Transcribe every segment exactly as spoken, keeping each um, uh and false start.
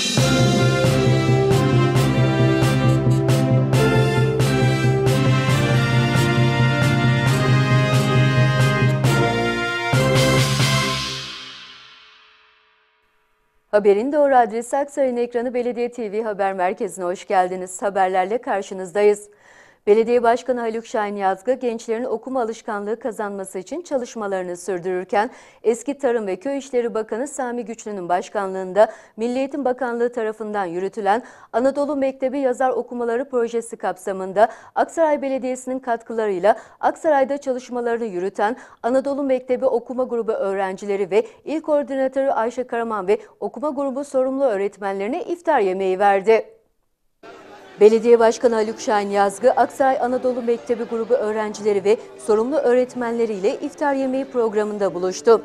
Haberin doğru adresi Aksaray'ın ekranı Belediye T V Haber Merkezi'ne hoş geldiniz. Haberlerle karşınızdayız. Belediye Başkanı Haluk Şahin Yazgı, gençlerin okuma alışkanlığı kazanması için çalışmalarını sürdürürken, eski Tarım ve Köy İşleri Bakanı Sami Güçlü'nün başkanlığında Milli Eğitim Bakanlığı tarafından yürütülen Anadolu Mektebi Yazar Okumaları projesi kapsamında Aksaray Belediyesi'nin katkılarıyla Aksaray'da çalışmalarını yürüten Anadolu Mektebi Okuma Grubu öğrencileri ve İl Koordinatörü Ayşe Karaman ve okuma grubu sorumlu öğretmenlerine iftar yemeği verdi. Belediye Başkanı Haluk Şahin Yazgı, Aksaray Anadolu Mektebi Grubu öğrencileri ve sorumlu öğretmenleriyle iftar yemeği programında buluştu.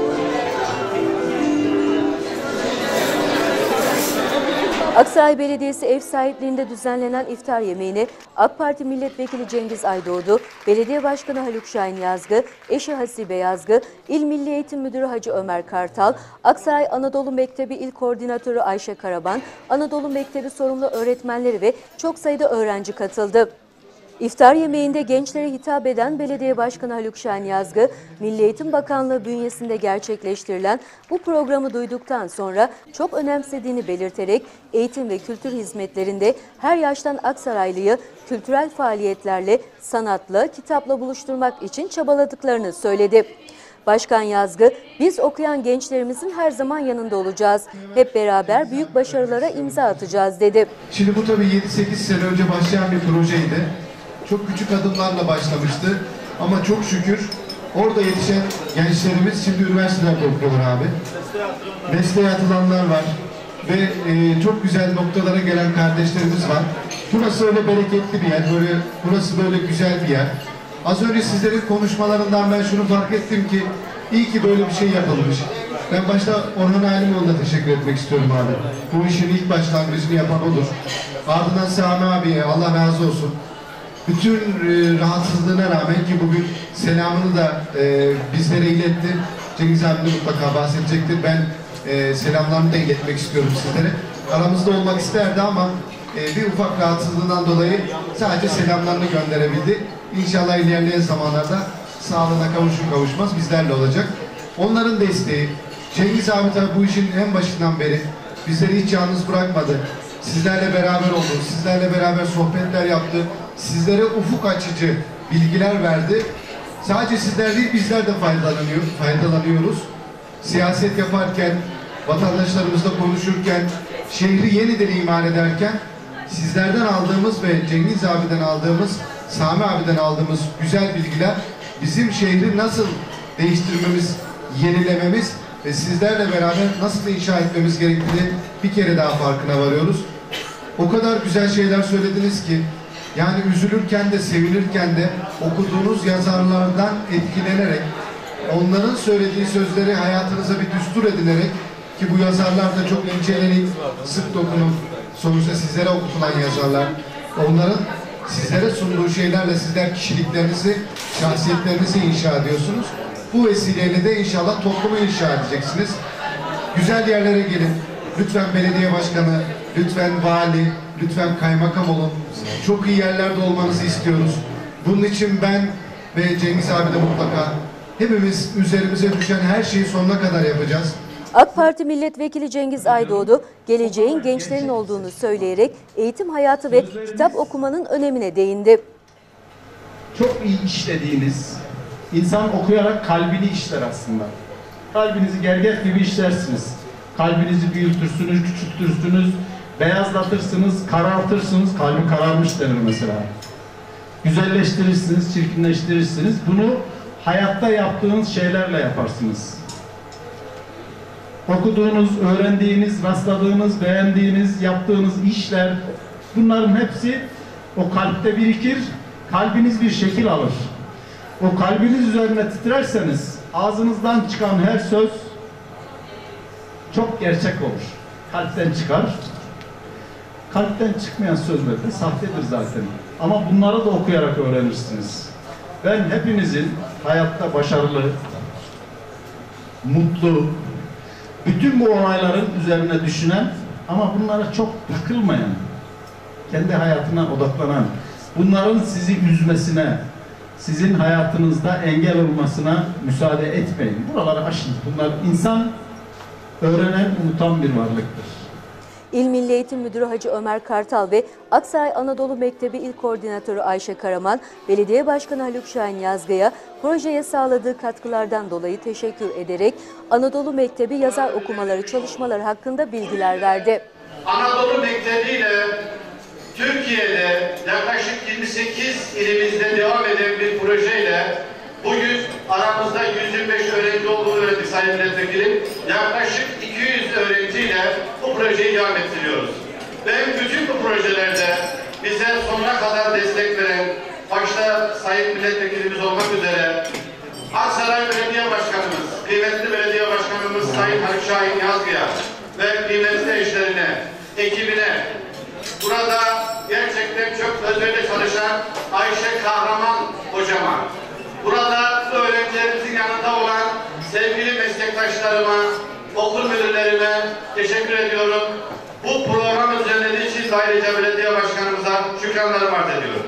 Aksaray Belediyesi ev sahipliğinde düzenlenen iftar yemeğine AK Parti Milletvekili Cengiz Aydoğdu, Belediye Başkanı Haluk Şahin Yazgı, eşi Hasibe Yazgı, İl Milli Eğitim Müdürü Hacı Ömer Kartal, Aksaray Anadolu Mektebi İl Koordinatörü Ayşe Karaban, Anadolu Mektebi sorumlu öğretmenleri ve çok sayıda öğrenci katıldı. İftar yemeğinde gençlere hitap eden Belediye Başkanı Haluk Şahin Yazgı, Milli Eğitim Bakanlığı bünyesinde gerçekleştirilen bu programı duyduktan sonra çok önemsediğini belirterek eğitim ve kültür hizmetlerinde her yaştan Aksaraylıyı kültürel faaliyetlerle, sanatla, kitapla buluşturmak için çabaladıklarını söyledi. Başkan Yazgı, biz okuyan gençlerimizin her zaman yanında olacağız. Hep beraber büyük başarılara imza atacağız dedi. Şimdi bu tabii yedi sekiz sene önce başlayan bir projeydi. Çok küçük adımlarla başlamıştı. Ama çok şükür orada yetişen gençlerimiz şimdi üniversitelerde okuyorlar abi. Mesleğe atılanlar var. Ve e, çok güzel noktalara gelen kardeşlerimiz var. Burası öyle bereketli bir yer. Böyle, burası böyle güzel bir yer. Az önce sizlerin konuşmalarından ben şunu fark ettim ki iyi ki böyle bir şey yapılmış. Ben başta Orhan Halimoğlu'na teşekkür etmek istiyorum abi. Bu işin ilk başlangıcını yapan odur. Ardından Sami abiye Allah razı olsun. Bütün e, rahatsızlığına rağmen ki bugün selamını da e, bizlere iletti. Cengiz abi de mutlaka bahsedecektir. Ben e, selamlarımı da iletmek istiyorum sizlere. Aramızda olmak isterdi ama e, bir ufak rahatsızlığından dolayı sadece selamlarını gönderebildi. İnşallah ilerleyen zamanlarda sağlığına kavuşur kavuşmaz bizlerle olacak. Onların desteği, Cengiz abi tabi bu işin en başından beri bizleri hiç yalnız bırakmadı. Sizlerle beraber oldu, sizlerle beraber sohbetler yaptı, sizlere ufuk açıcı bilgiler verdi. Sadece sizler değil bizler de faydalanıyor, faydalanıyoruz. Siyaset yaparken, vatandaşlarımızla konuşurken, şehri yeniden imar ederken sizlerden aldığımız ve Cengiz abiden aldığımız, Sami abiden aldığımız güzel bilgiler bizim şehri nasıl değiştirmemiz, yenilememiz ve sizlerle beraber nasıl inşa etmemiz gerektiğini bir kere daha farkına varıyoruz. O kadar güzel şeyler söylediniz ki, yani üzülürken de sevinirken de okuduğunuz yazarlardan etkilenerek, onların söylediği sözleri hayatınıza bir düstur edinerek ki bu yazarlar da çok incelenik, sık dokunup, sonuçta sizlere okutulan yazarlar, onların sizlere sunduğu şeylerle sizler kişiliklerinizi, şahsiyetlerinizi inşa ediyorsunuz. Bu vesileyle de inşallah toplumu inşa edeceksiniz. Güzel yerlere gelin. Lütfen belediye başkanı, lütfen vali, lütfen kaymakam olun. Çok iyi yerlerde olmanızı istiyoruz. Bunun için ben ve Cengiz abi de mutlaka hepimiz üzerimize düşen her şeyi sonuna kadar yapacağız. AK Parti Milletvekili Cengiz Aydoğdu, geleceğin gençlerin olduğunu söyleyerek eğitim hayatı ve kitap okumanın önemine değindi. Çok iyi işlediğiniz, insan okuyarak kalbini işler aslında. Kalbinizi gergeç gibi işlersiniz. Kalbinizi büyütürsünüz, küçültürsünüz, beyazlatırsınız, karartırsınız. Kalbi kararmış denir mesela. Güzelleştirirsiniz, çirkinleştirirsiniz. Bunu hayatta yaptığınız şeylerle yaparsınız. Okuduğunuz, öğrendiğiniz, rastladığınız, beğendiğiniz, yaptığınız işler, bunların hepsi o kalpte birikir, kalbiniz bir şekil alır. O kalbiniz üzerine titrerseniz, ağzınızdan çıkan her söz çok gerçek olur. Kalpten çıkar. Kalpten çıkmayan sözler de sahtedir zaten. Ama bunları da okuyarak öğrenirsiniz. Ben hepinizin hayatta başarılı, mutlu, bütün bu olayların üzerine düşünen Ama bunlara çok takılmayan, kendi hayatına odaklanan, bunların sizi üzmesine, sizin hayatınızda engel olmasına müsaade etmeyin. Buraları aşın. Bunlar insan öğrenen, unutan bir varlıktır. İl Milli Eğitim Müdürü Hacı Ömer Kartal ve Aksaray Anadolu Mektebi İl Koordinatörü Ayşe Karaman, Belediye Başkanı Haluk Şahin Yazgı'ya projeye sağladığı katkılardan dolayı teşekkür ederek Anadolu Mektebi yazar okumaları çalışmaları hakkında bilgiler verdi. Anadolu Mektebi ile Türkiye'de yaklaşık yirmi sekiz ilimizde devam eden bir projeyle bugün aramızda yüz yirmi beş öğrenci olduğunu öğrendik Sayın Milletvekilim. Yaklaşık iki yüz öğrenciyle bu projeyi devam ettiriyoruz. Ben bütün bu projelerde bize sonuna kadar destek veren, başta Sayın Milletvekilimiz olmak üzere Aksaray Belediye Başkanımız, kıymetli Belediye Başkanımız Sayın Haluk Şahin Yazgı'ya ve kıymetli eşlerine, ekibine, burada gerçekten çok özverili çalışan Ayşe Kahraman hocama, burada öğrencilerimizin yanında olan sevgili meslektaşlarıma, okul müdürlerime teşekkür ediyorum. Bu programı düzenlediği için ayrıca belediye başkanımıza şükranlarımı arz ediyorum.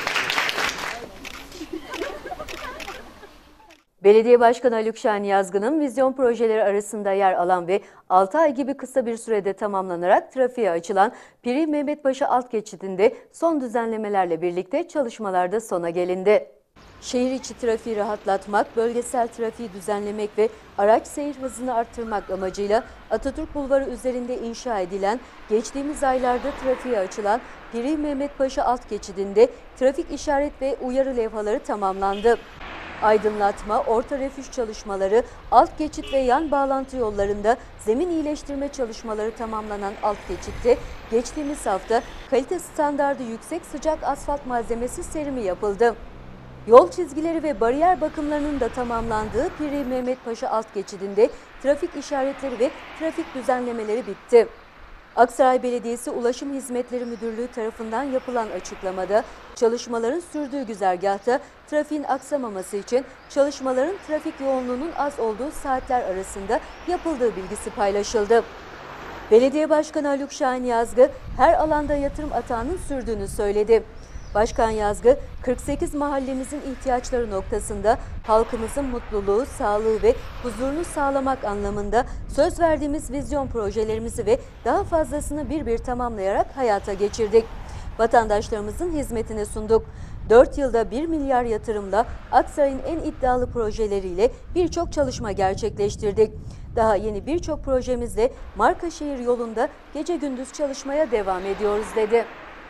Belediye Başkanı Haluk Şahin Yazgı'nın vizyon projeleri arasında yer alan ve altı ay gibi kısa bir sürede tamamlanarak trafiğe açılan Piri Mehmet Paşa alt geçidinde son düzenlemelerle birlikte çalışmalarda sona gelindi. Şehir içi trafiği rahatlatmak, bölgesel trafiği düzenlemek ve araç seyir hızını arttırmak amacıyla Atatürk Bulvarı üzerinde inşa edilen, geçtiğimiz aylarda trafiğe açılan Piri Mehmet Paşa alt geçidinde trafik işaret ve uyarı levhaları tamamlandı. Aydınlatma, orta refüj çalışmaları, alt geçit ve yan bağlantı yollarında zemin iyileştirme çalışmaları tamamlanan alt geçitte geçtiğimiz hafta kalite standardı yüksek sıcak asfalt malzemesi serimi yapıldı. Yol çizgileri ve bariyer bakımlarının da tamamlandığı Piri Mehmet Paşa alt geçidinde trafik işaretleri ve trafik düzenlemeleri bitti. Aksaray Belediyesi Ulaşım Hizmetleri Müdürlüğü tarafından yapılan açıklamada çalışmaların sürdüğü güzergahta trafiğin aksamaması için çalışmaların trafik yoğunluğunun az olduğu saatler arasında yapıldığı bilgisi paylaşıldı. Belediye Başkanı Haluk Şahin Yazgı her alanda yatırım atağının sürdüğünü söyledi. Başkan Yazgı, kırk sekiz mahallemizin ihtiyaçları noktasında halkımızın mutluluğu, sağlığı ve huzurunu sağlamak anlamında söz verdiğimiz vizyon projelerimizi ve daha fazlasını bir bir tamamlayarak hayata geçirdik. Vatandaşlarımızın hizmetine sunduk. dört yılda bir milyar yatırımla Aksaray'ın en iddialı projeleriyle birçok çalışma gerçekleştirdik. Daha yeni birçok projemizle Markaşehir yolunda gece gündüz çalışmaya devam ediyoruz dedi.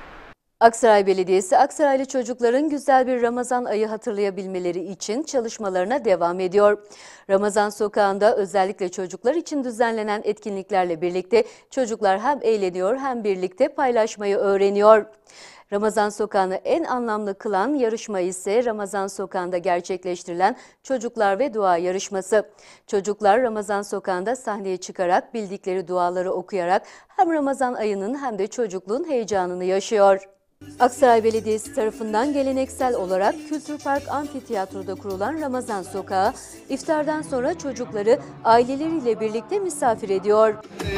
Aksaray Belediyesi, Aksaraylı çocukların güzel bir Ramazan ayı hatırlayabilmeleri için çalışmalarına devam ediyor. Ramazan Sokağı'nda özellikle çocuklar için düzenlenen etkinliklerle birlikte çocuklar hem eğleniyor hem birlikte paylaşmayı öğreniyor. Ramazan Sokağı'nı en anlamlı kılan yarışma ise Ramazan Sokağı'nda gerçekleştirilen Çocuklar ve Dua yarışması. Çocuklar Ramazan Sokağı'nda sahneye çıkarak bildikleri duaları okuyarak hem Ramazan ayının hem de çocukluğun heyecanını yaşıyor. Aksaray Belediyesi tarafından geleneksel olarak Kültür Park Amfiteyatro'da kurulan Ramazan Sokağı, iftardan sonra çocukları aileleriyle birlikte misafir ediyor.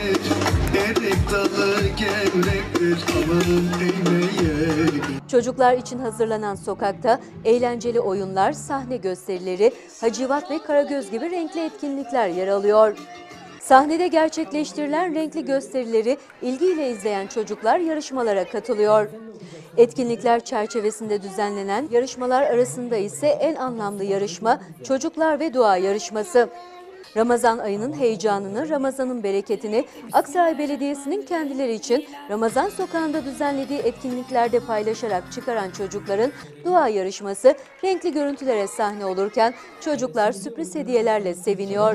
Çocuklar için hazırlanan sokakta eğlenceli oyunlar, sahne gösterileri, Hacivat ve Karagöz gibi renkli etkinlikler yer alıyor. Sahnede gerçekleştirilen renkli gösterileri ilgiyle izleyen çocuklar yarışmalara katılıyor. Etkinlikler çerçevesinde düzenlenen yarışmalar arasında ise en anlamlı yarışma Çocuklar ve Dua yarışması. Ramazan ayının heyecanını, Ramazan'ın bereketini Aksaray Belediyesi'nin kendileri için Ramazan Sokağı'nda düzenlediği etkinliklerde paylaşarak çıkaran çocukların dua yarışması renkli görüntülere sahne olurken çocuklar sürpriz hediyelerle seviniyor.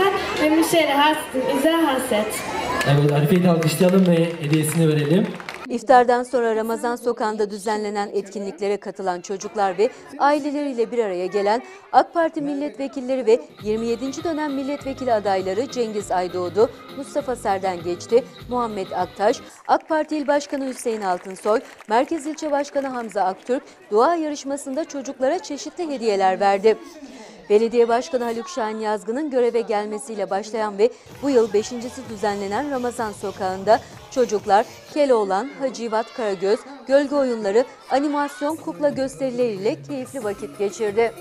Evet, Arife'yi de alkışlayalım ve hediyesini verelim. İftardan sonra Ramazan Sokağı'nda düzenlenen etkinliklere katılan çocuklar ve aileleriyle bir araya gelen AK Parti milletvekilleri ve yirmi yedinci dönem milletvekili adayları Cengiz Aydoğdu, Mustafa Serden Geçti, Muhammed Aktaş, AK Parti İl Başkanı Hüseyin Altınsoy, Merkez İlçe Başkanı Hamza Aktürk, dua yarışmasında çocuklara çeşitli hediyeler verdi. Belediye Başkanı Haluk Şahin Yazgı'nın göreve gelmesiyle başlayan ve bu yıl beşincisi düzenlenen Ramazan Sokağı'nda çocuklar Keloğlan, Hacivat Karagöz, gölge oyunları, animasyon kukla gösterileriyle keyifli vakit geçirdi.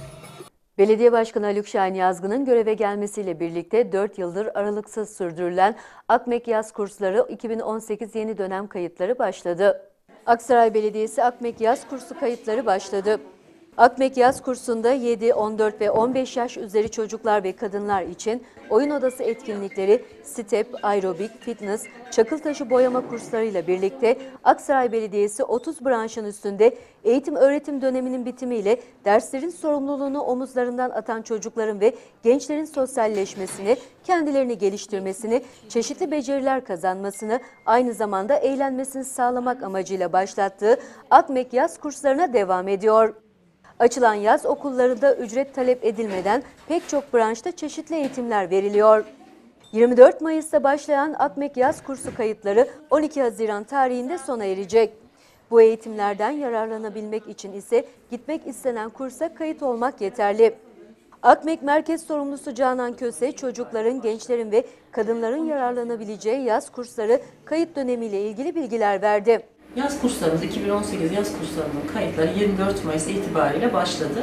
Belediye Başkanı Haluk Şahin Yazgı'nın göreve gelmesiyle birlikte dört yıldır aralıksız sürdürülen AKMEK Yaz Kursları iki bin on sekiz yeni dönem kayıtları başladı. Aksaray Belediyesi AKMEK Yaz Kursu kayıtları başladı. AKMEK Yaz Kursu'nda yedi, on dört ve on beş yaş üzeri çocuklar ve kadınlar için oyun odası etkinlikleri, step, aerobik, fitness, çakıl taşı boyama kurslarıyla birlikte Aksaray Belediyesi otuz branşın üstünde eğitim öğretim döneminin bitimiyle derslerin sorumluluğunu omuzlarından atan çocukların ve gençlerin sosyalleşmesini, kendilerini geliştirmesini, çeşitli beceriler kazanmasını, aynı zamanda eğlenmesini sağlamak amacıyla başlattığı AKMEK Yaz Kurslarına devam ediyor. Açılan yaz okullarında ücret talep edilmeden pek çok branşta çeşitli eğitimler veriliyor. yirmi dört Mayıs'ta başlayan AKMEK Yaz Kursu kayıtları on iki Haziran tarihinde sona erecek. Bu eğitimlerden yararlanabilmek için ise gitmek istenen kursa kayıt olmak yeterli. AKMEK Merkez Sorumlusu Canan Köse, çocukların, gençlerin ve kadınların yararlanabileceği yaz kursları kayıt dönemiyle ilgili bilgiler verdi. Yaz kurslarımız, iki bin on sekiz yaz kurslarının kayıtları yirmi dört Mayıs itibariyle başladı.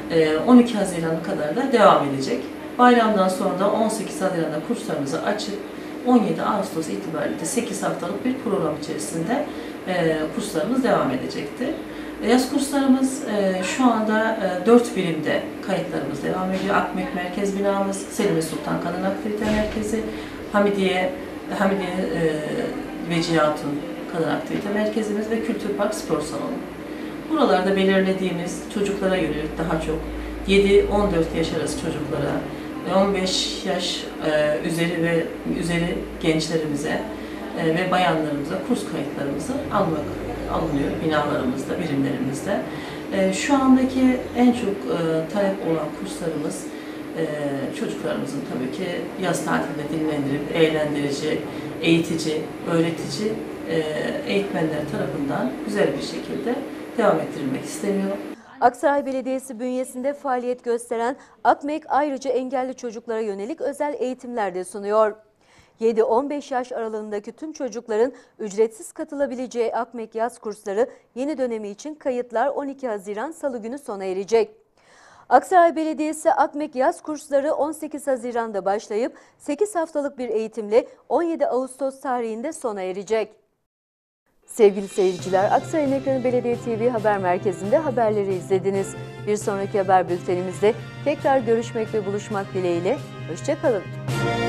on iki Haziran'a kadar da devam edecek. Bayramdan sonra da on sekiz Haziran'da kurslarımızı açıp on yedi Ağustos itibariyle sekiz haftalık bir program içerisinde kurslarımız devam edecektir. Yaz kurslarımız şu anda dört birimde kayıtlarımız devam ediyor. AKMEK Merkez Binamız, Selime Sultan Kadın Aktivite Merkezi, Hamidiye, Hamidiye Vecihi Hatun Kadın Aktivite Merkezimiz ve Kültür Park Spor Salonu. Buralarda belirlediğimiz çocuklara yönelik daha çok yedi on dört yaş arası çocuklara, on beş yaş üzeri ve üzeri gençlerimize ve bayanlarımıza kurs kayıtlarımızı almak alınıyor binalarımızda, birimlerimizde. Şu andaki en çok talep olan kurslarımız çocuklarımızın tabii ki yaz tatilinde dinlendirip eğlendirici, eğitici, öğretici eğitmenler tarafından güzel bir şekilde devam ettirilmek isteniyor. Aksaray Belediyesi bünyesinde faaliyet gösteren AKMEK ayrıca engelli çocuklara yönelik özel eğitimler de sunuyor. yedi on beş yaş aralığındaki tüm çocukların ücretsiz katılabileceği AKMEK Yaz Kursları yeni dönemi için kayıtlar on iki Haziran Salı günü sona erecek. Aksaray Belediyesi AKMEK Yaz Kursları on sekiz Haziran'da başlayıp sekiz haftalık bir eğitimle on yedi Ağustos tarihinde sona erecek. Sevgili seyirciler, Aksaray'ın Ekranı Belediye T V Haber Merkezi'nde haberleri izlediniz. Bir sonraki haber bültenimizde tekrar görüşmek ve buluşmak dileğiyle, hoşça kalın.